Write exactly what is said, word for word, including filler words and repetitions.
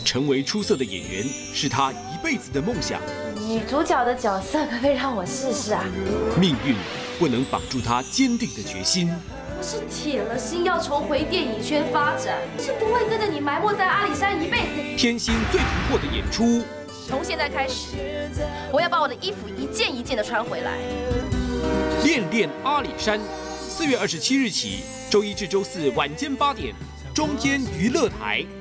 成为出色的演员是他一辈子的梦想。 女主角的角色可不可以让我试试啊？ 命运不能绑住他坚定的决心。 我是铁了心要重回电影圈发展，是不会跟着你埋没在阿里山一辈子。 天心最突破的演出， 从现在开始，我要把我的衣服一件一件的穿回来。 恋恋阿里山，四月二十七日起，周一至周四晚间八点，中天娱乐台。